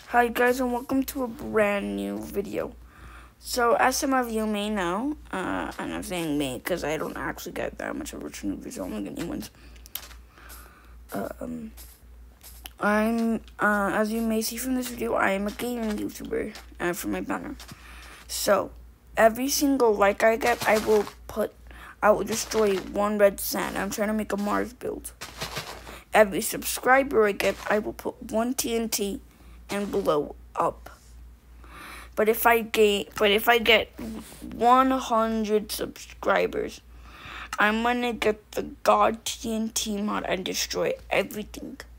Hi guys, and welcome to a brand new video. So as some of you may know, and I'm saying me because I don't actually get that much original videos, I only get new ones. As you may see from this video, I am a gaming YouTuber, from my banner. So every single like I get, I will destroy one red sand. I'm trying to make a Mars build. Every subscriber I get, I will put one TNT and blow up. But if I get 100 subscribers, I'm gonna get the God TNT mod and destroy everything.